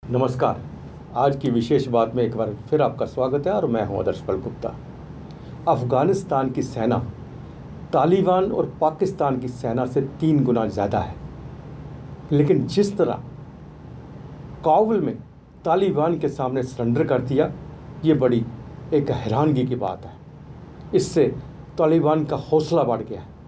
नमस्कार। आज की विशेष बात में एक बार फिर आपका स्वागत है और मैं हूं आदर्श पाल गुप्ता। अफ़गानिस्तान की सेना तालिबान और पाकिस्तान की सेना से 3 गुना ज़्यादा है, लेकिन जिस तरह काबुल में तालिबान के सामने सरेंडर कर दिया, ये बड़ी एक हैरानगी की बात है। इससे तालिबान का हौसला बढ़ गया है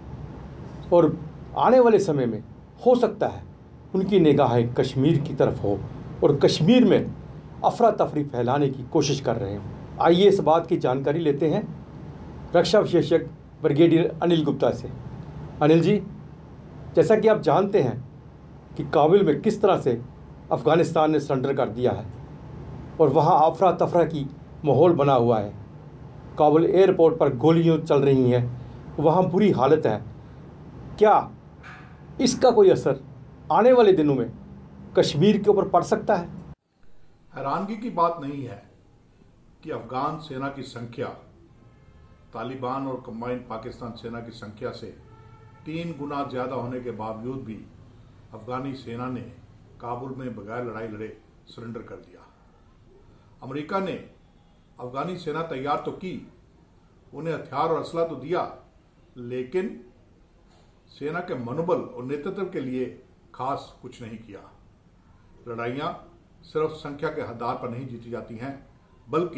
और आने वाले समय में हो सकता है उनकी निगाहें कश्मीर की तरफ हो और कश्मीर में अफरा तफरी फैलाने की कोशिश कर रहे हैं। आइए इस बात की जानकारी लेते हैं रक्षा विशेषज्ञ ब्रिगेडियर अनिल गुप्ता से। अनिल जी, जैसा कि आप जानते हैं कि काबुल में किस तरह से अफ़गानिस्तान ने सरेंडर कर दिया है और वहाँ अफरा तफरा की माहौल बना हुआ है। काबुल एयरपोर्ट पर गोलियां चल रही हैं, वहाँ बुरी हालत है। क्या इसका कोई असर आने वाले दिनों में कश्मीर के ऊपर पड़ सकता है? हैरानगी की बात नहीं है कि अफगान सेना की संख्या तालिबान और कंबाइंड पाकिस्तान सेना की संख्या से 3 गुना ज्यादा होने के बावजूद भी अफगानी सेना ने काबुल में बगैर लड़ाई लड़े सरेंडर कर दिया। अमेरिका ने अफगानी सेना तैयार तो की, उन्हें हथियार और असला तो दिया, लेकिन सेना के मनोबल और नेतृत्व के लिए खास कुछ नहीं किया। लड़ाइयां सिर्फ संख्या के आधार पर नहीं जीती जाती हैं, बल्कि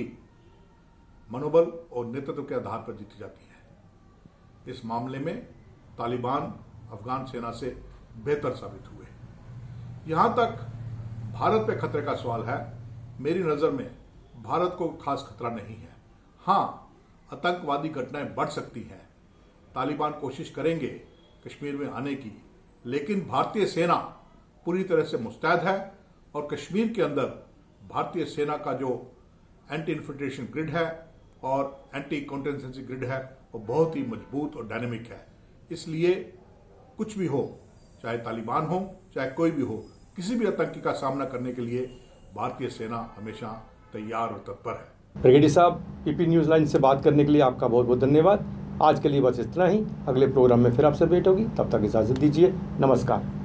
मनोबल और नेतृत्व के आधार पर जीती जाती हैं। इस मामले में तालिबान अफगान सेना से बेहतर साबित हुए। यहां तक भारत पे खतरे का सवाल है। मेरी नजर में भारत को खास खतरा नहीं है। हां, आतंकवादी घटनाएं बढ़ सकती हैं, तालिबान कोशिश करेंगे कश्मीर में आने की, लेकिन भारतीय सेना पूरी तरह से मुस्तैद है और कश्मीर के अंदर भारतीय सेना का जो एंटी इन्फिल्ट्रेशन ग्रिड है और एंटी काउंटर ग्रिड है वो बहुत ही मजबूत और डायनेमिक है। इसलिए कुछ भी हो, चाहे तालिबान हो चाहे कोई भी हो, किसी भी आतंकी का सामना करने के लिए भारतीय सेना हमेशा तैयार और तत्पर है। ब्रिगेडियर साहब, पीपी न्यूज़ लाइन से बात करने के लिए आपका बहुत बहुत धन्यवाद। आज के लिए बस इतना ही। अगले प्रोग्राम में फिर आपसे भेंट होगी, तब तक इजाज़त दीजिए। नमस्कार।